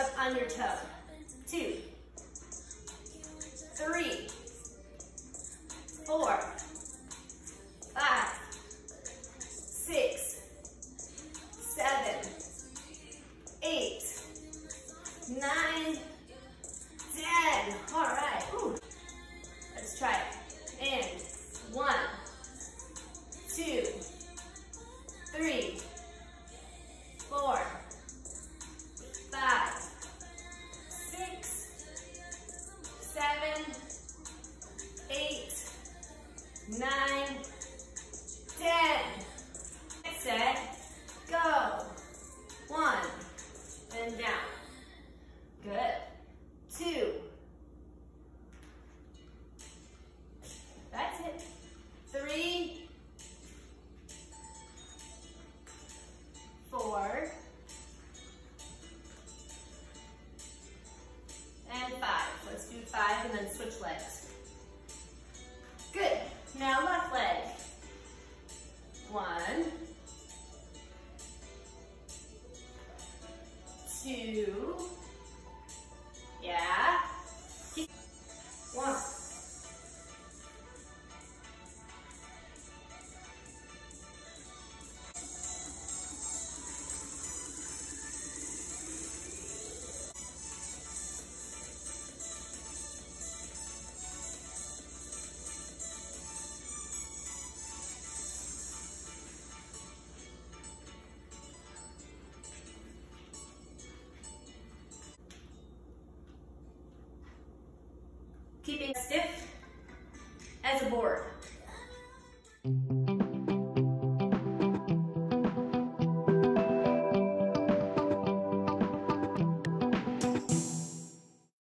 up on your toe. 2, 3, 4, 5, 6, 7, 8, 9, 10. All right. Ooh. Let's try it. And 1, 2, 3, 4, 5, 6, 7, 8, 9, 10. Set, go. 1, and down. Good. 2. That's it. 3, 4, and 5. Let's do 5 and then switch legs. Good. Now left leg. 1, 2, yeah. 1. Keeping stiff as a board.